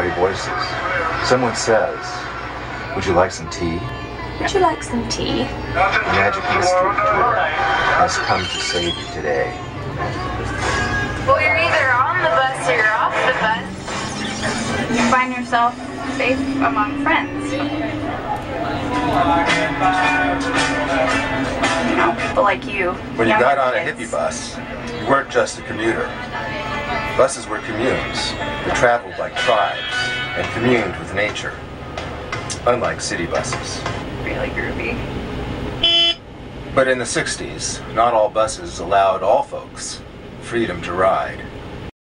ordinary voices. Someone says, "Would you like some tea?" Would you like some tea? The Magic Mystery Tour has come to save you today. Well, you're either on the bus or you're off the bus. You find yourself safe among friends. You know, people like you. When you got on a kids. hippie bus, you weren't just a commuter. Buses were communes that traveled like tribes and communed with nature, unlike city buses. Really groovy. But in the 60s, not all buses allowed all folks freedom to ride.